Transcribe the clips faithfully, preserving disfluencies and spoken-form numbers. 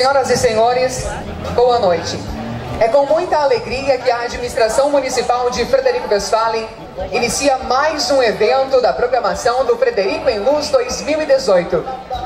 Senhoras e senhores, boa noite. É com muita alegria que a administração municipal de Frederico Westphalen inicia mais um evento da programação do Frederico em Luz dois mil e dezoito.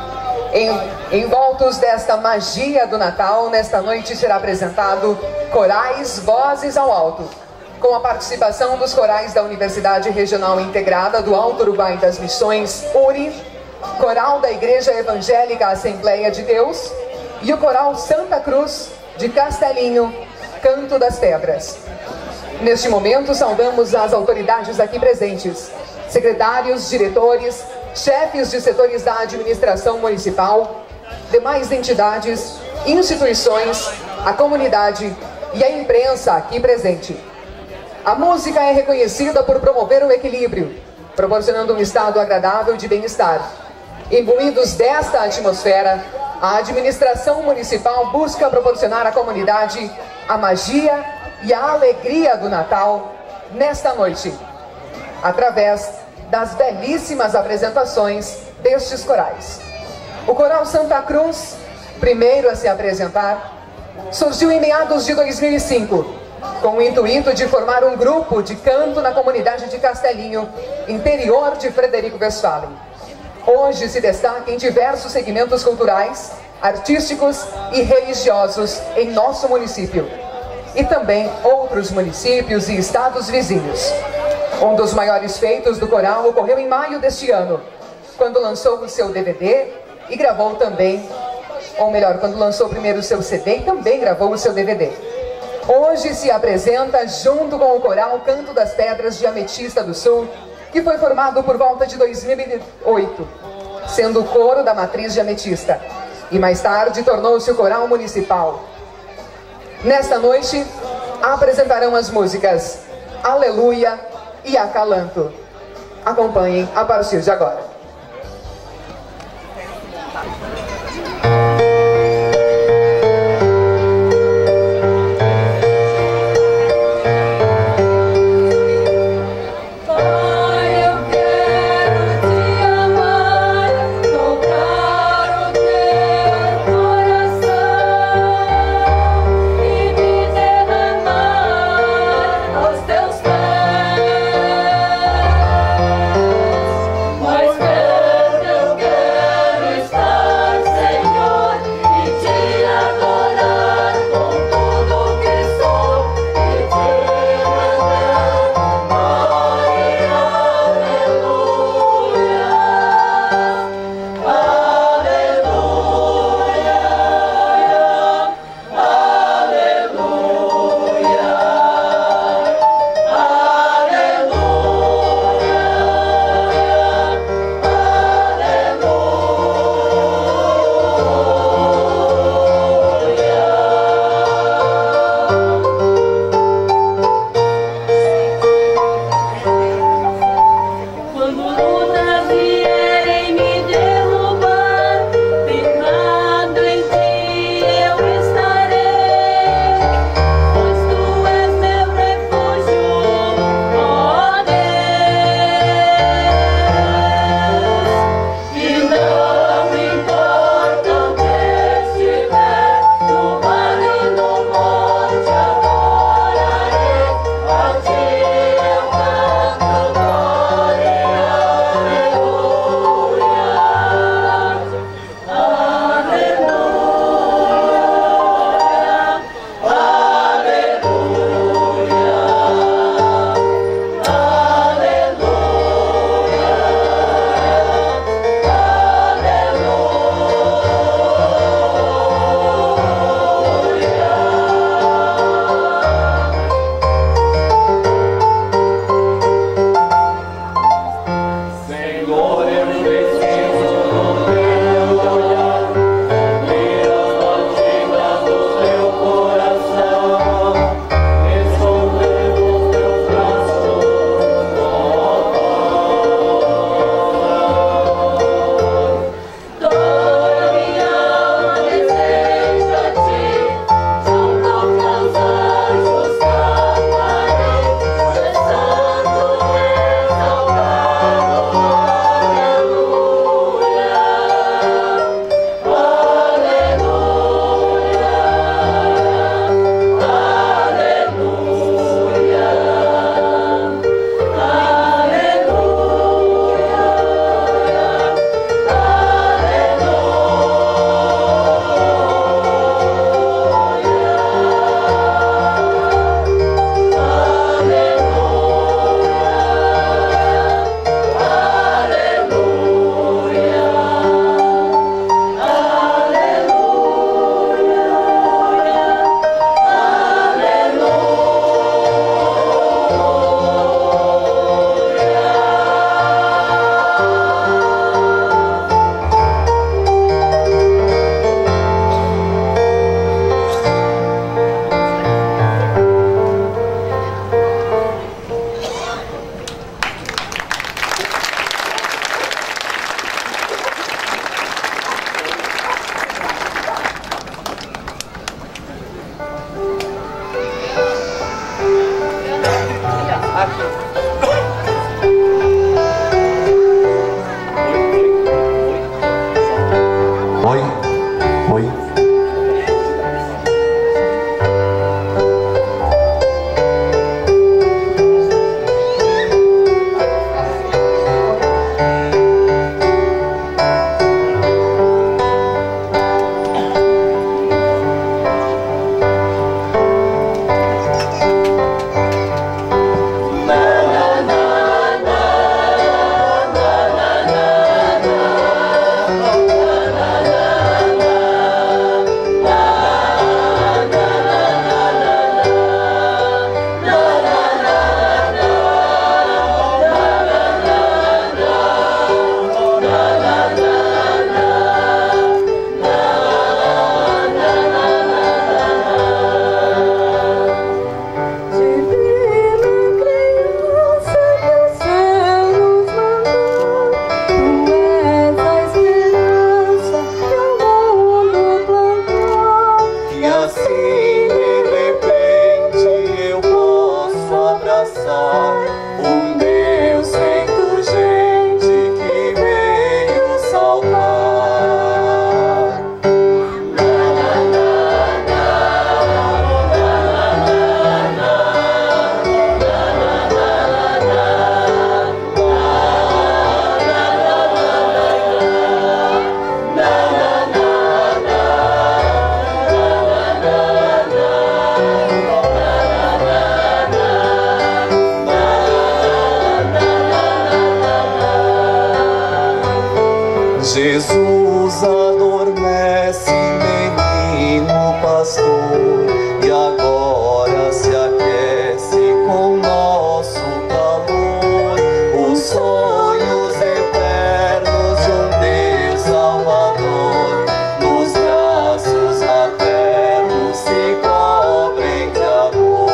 Em, envoltos desta magia do Natal, nesta noite será apresentado Corais Vozes ao Alto, com a participação dos corais da Universidade Regional Integrada do Alto Uruguai das Missões, U R I, Coral da Igreja Evangélica Assembleia de Deus e o Coral Santa Cruz de Castelinho, Canto das Pedras. Neste momento, saudamos as autoridades aqui presentes, secretários, diretores, chefes de setores da administração municipal, demais entidades, instituições, a comunidade e a imprensa aqui presente. A música é reconhecida por promover o equilíbrio, proporcionando um estado agradável de bem-estar. Imbuídos desta atmosfera, a administração municipal busca proporcionar à comunidade a magia e a alegria do Natal nesta noite, através das belíssimas apresentações destes corais. O Coral Santa Cruz, primeiro a se apresentar, surgiu em meados de dois mil e cinco, com o intuito de formar um grupo de canto na comunidade de Castelinho, interior de Frederico Westphalen. Hoje se destaca em diversos segmentos culturais, artísticos e religiosos em nosso município, e também outros municípios e estados vizinhos. Um dos maiores feitos do coral ocorreu em maio deste ano, quando lançou o seu D V D e gravou também, ou melhor, quando lançou primeiro o seu C D e também gravou o seu D V D. Hoje se apresenta junto com o coral Canto das Pedras de Ametista do Sul, que foi formado por volta de dois mil e oito, sendo o coro da matriz de Ametista, e mais tarde tornou-se o coral municipal. Nesta noite, apresentarão as músicas Aleluia e Acalanto. Acompanhem a partir de agora. Mas Oi, oi. Jesus adormece, menino pastor, e agora se aquece com nosso calor. Os sonhos eternos de um Deus Salvador, nos braços maternos se cobrem de amor.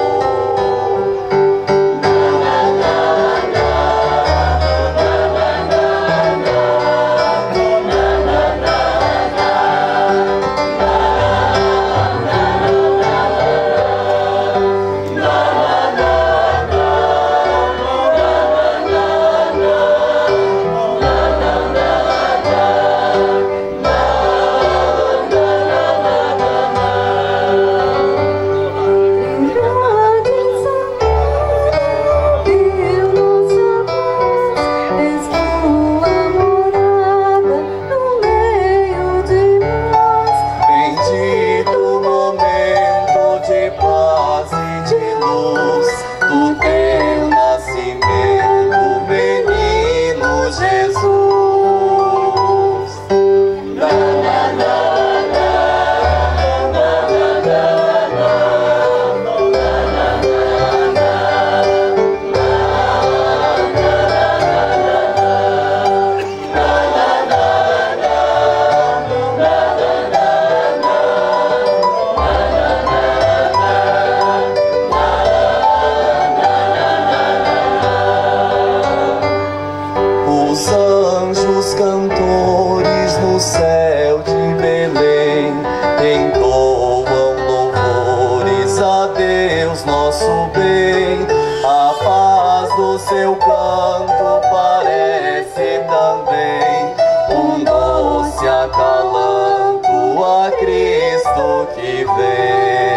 Os anjos cantores no céu de Belém entoam louvores a Deus nosso bem. A paz do seu canto parece também um doce acalanto a Cristo que vem.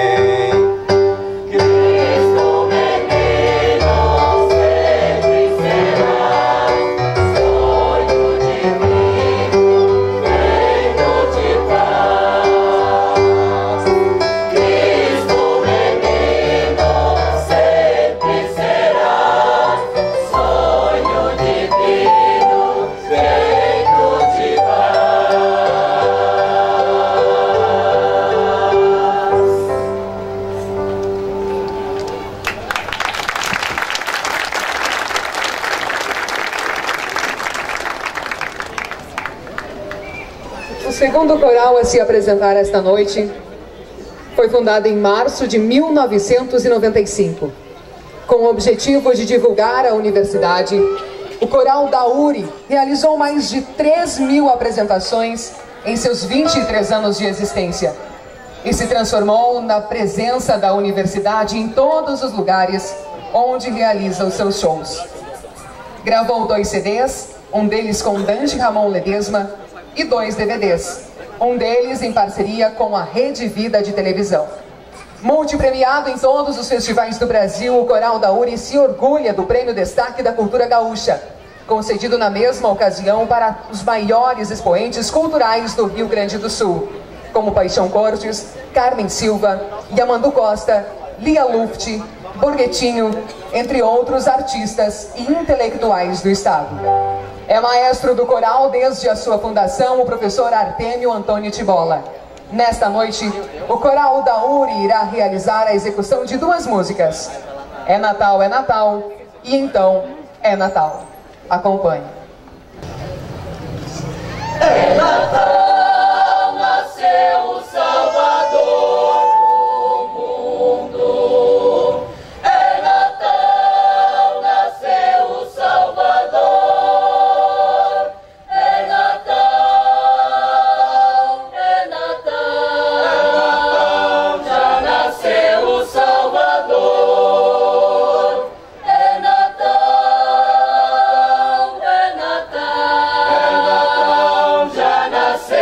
O segundo coral a se apresentar esta noite foi fundado em março de mil novecentos e noventa e cinco. Com o objetivo de divulgar a universidade, o coral da U R I realizou mais de três mil apresentações em seus vinte e três anos de existência e se transformou na presença da universidade em todos os lugares onde realiza os seus shows. Gravou dois C Ds, um deles com Dante Ramon Ledesma, e dois D V Ds, um deles em parceria com a Rede Vida de televisão. Multipremiado em todos os festivais do Brasil, o Coral da URI se orgulha do Prêmio Destaque da Cultura Gaúcha, concedido na mesma ocasião para os maiores expoentes culturais do Rio Grande do Sul, como Paixão Cortes, Carmen Silva, Yamandu Costa, Lia Luft, Borghetinho, entre outros artistas e intelectuais do estado. É maestro do coral desde a sua fundação, o professor Artêmio Antônio Tibola. Nesta noite, o Coral da URI irá realizar a execução de duas músicas. É Natal, é Natal, e Então é Natal. Acompanhe. É Natal, nasceu o Salvador do mundo. É Natal, nasceu o Salvador. É Natal, é Natal, já nasceu o Salvador. É Natal, é Natal, já nasceu.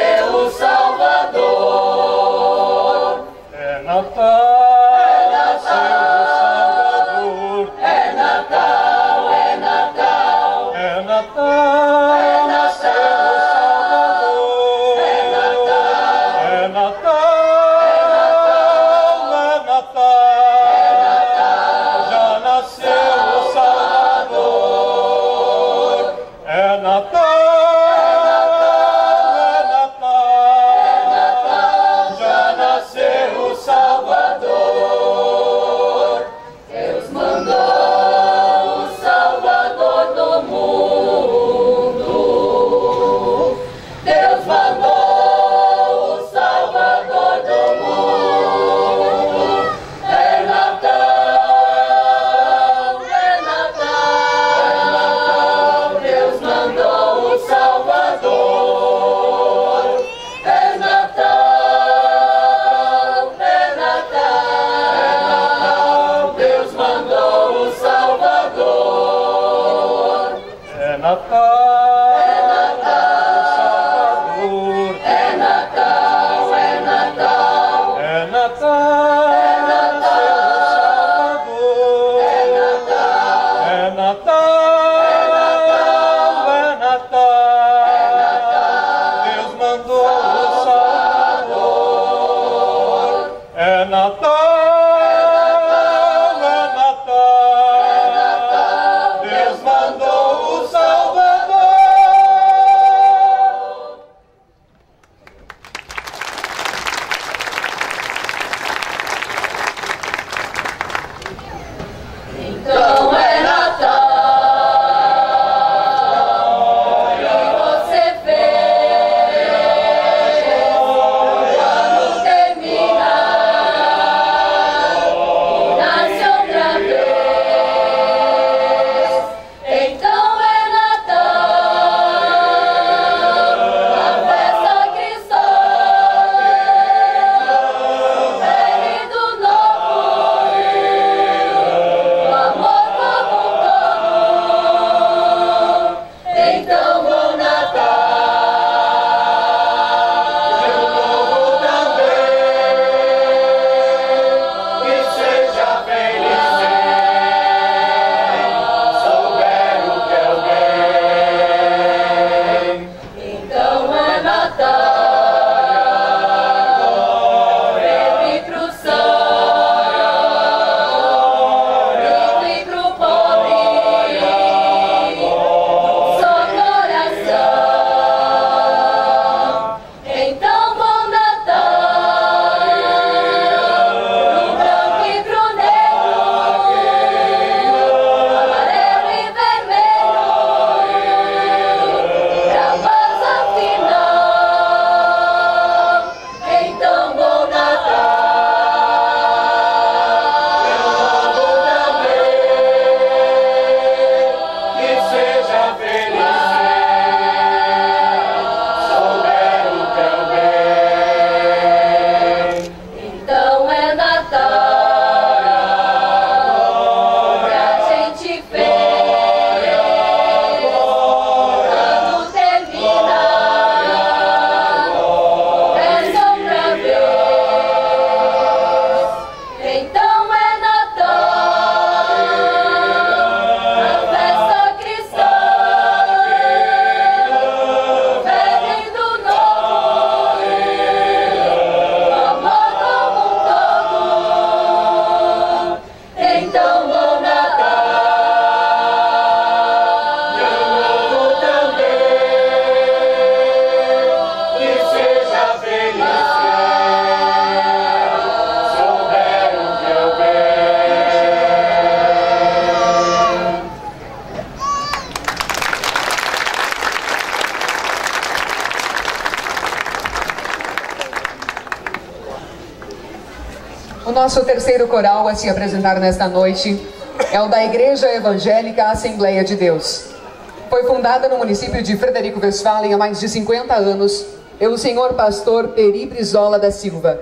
Nosso terceiro coral a se apresentar nesta noite é o da Igreja Evangélica Assembleia de Deus. Foi fundada no município de Frederico Westphalen há mais de cinquenta anos pelo senhor pastor Peri Brizola da Silva,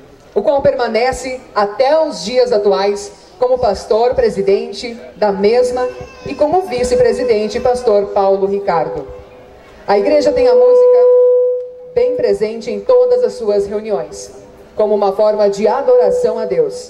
o qual permanece até os dias atuais como pastor presidente da mesma e como vice-presidente pastor Paulo Ricardo. A igreja tem a música bem presente em todas as suas reuniões, como uma forma de adoração a Deus.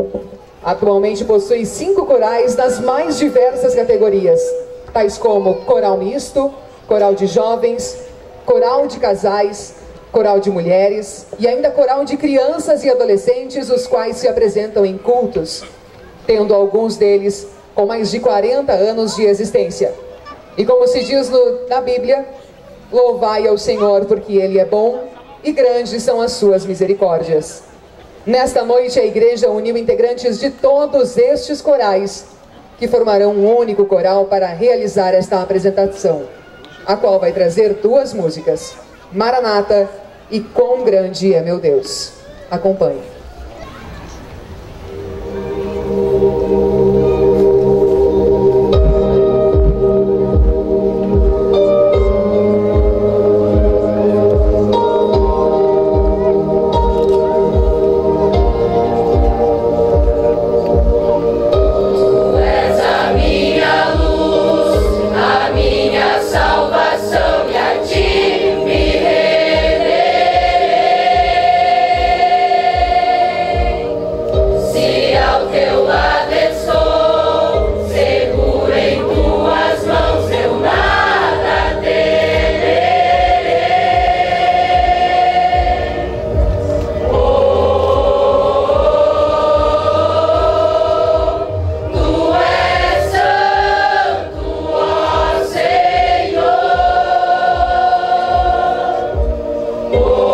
Atualmente possui cinco corais nas mais diversas categorias, tais como coral misto, coral de jovens, coral de casais, coral de mulheres e ainda coral de crianças e adolescentes, os quais se apresentam em cultos, tendo alguns deles com mais de quarenta anos de existência. E como se diz no, na Bíblia, louvai ao Senhor porque Ele é bom e grandes são as suas misericórdias. Nesta noite a igreja uniu integrantes de todos estes corais, que formarão um único coral para realizar esta apresentação, a qual vai trazer duas músicas, Maranata e Quão Grande é Meu Deus. Acompanhe.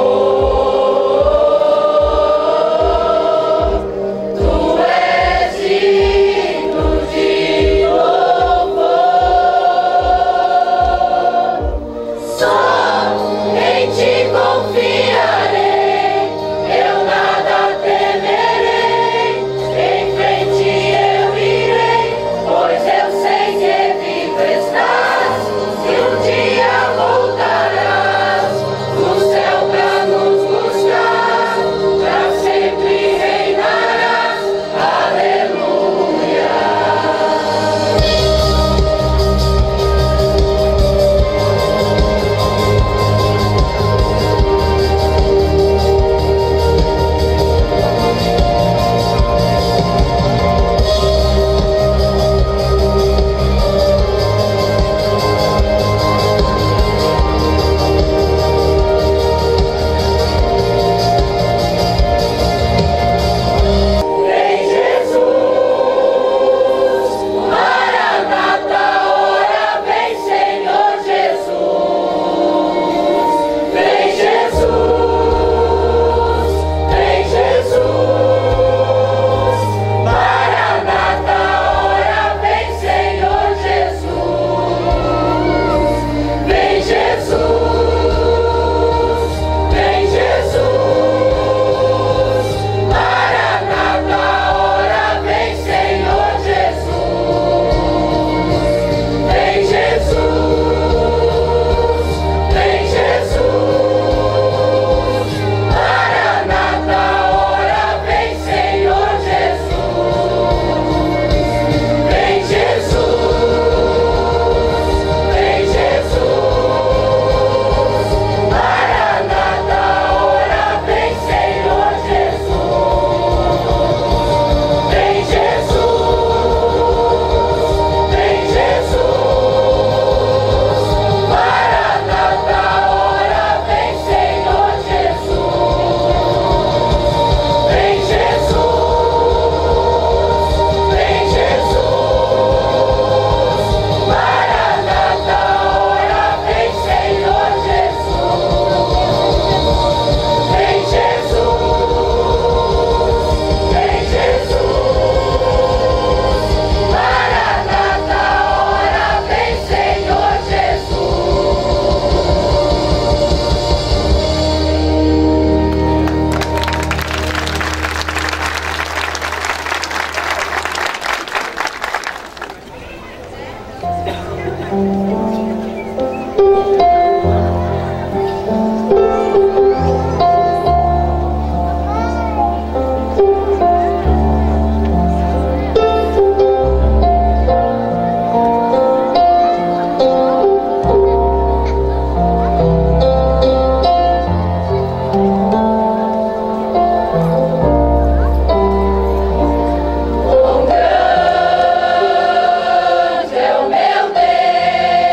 Tu és Quão grande é o meu Deus.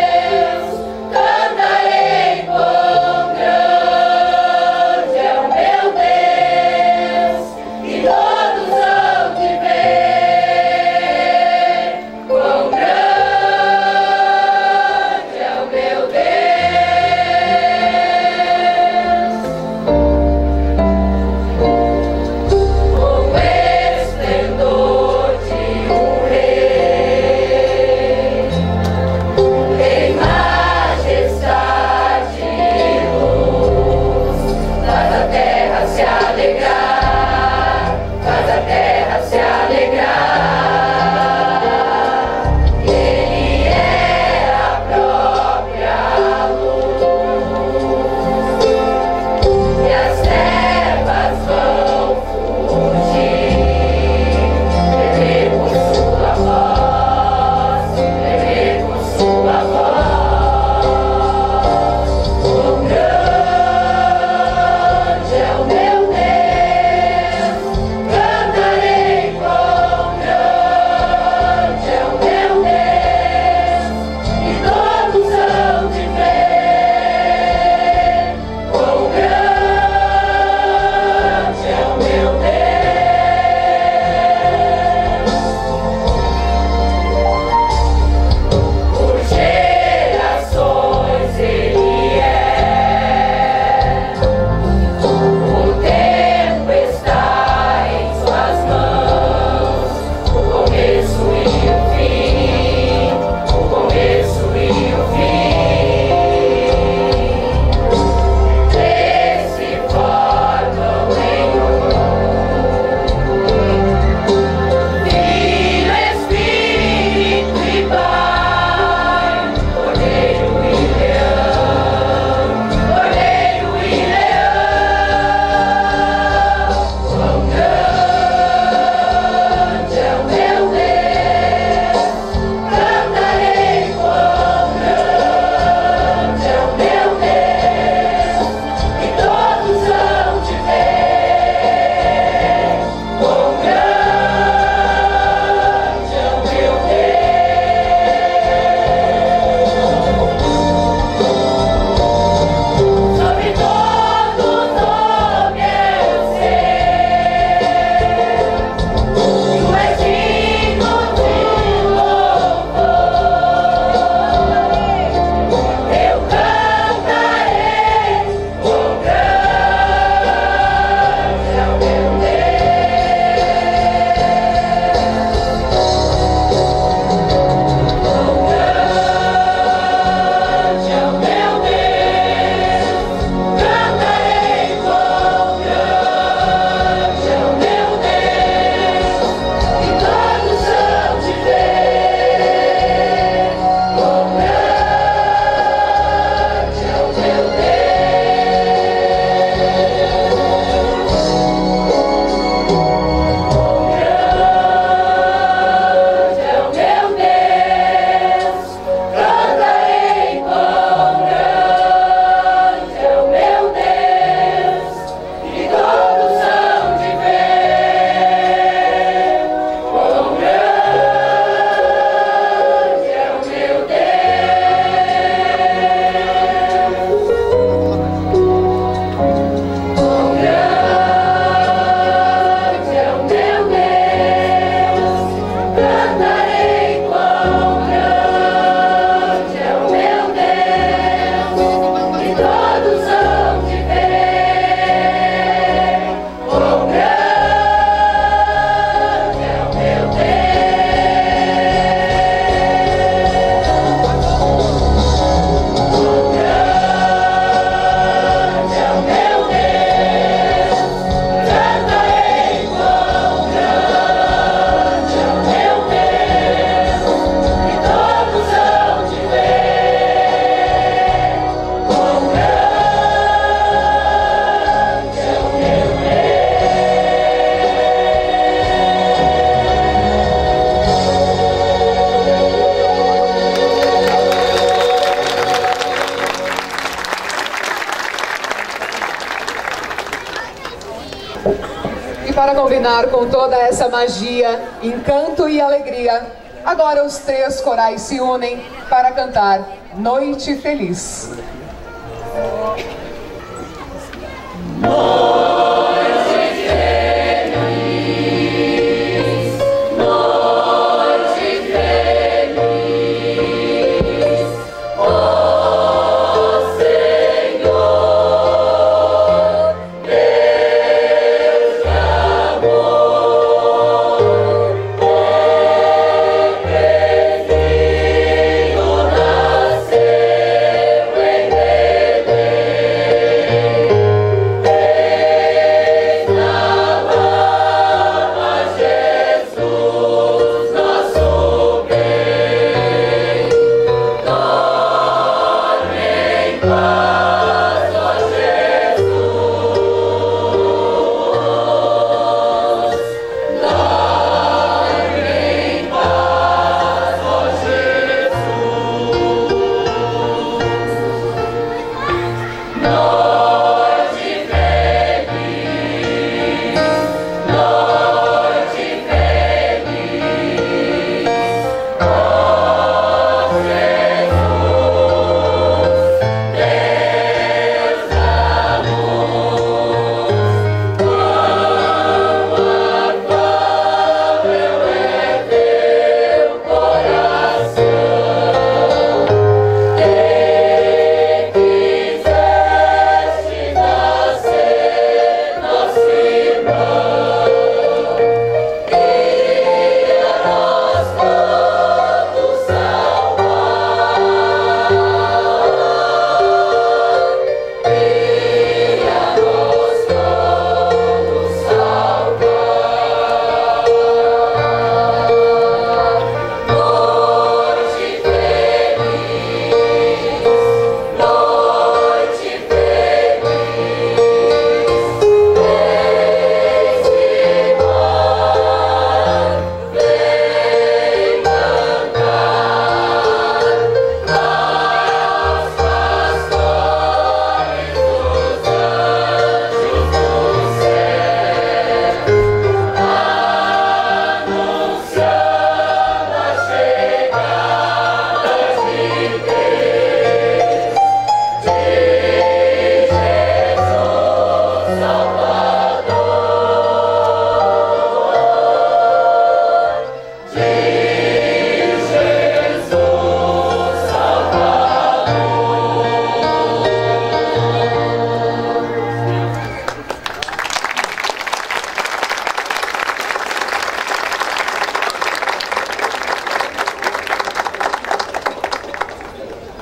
combinar com toda essa magia, encanto e alegria, agora os três corais se unem para cantar Noite Feliz. Noite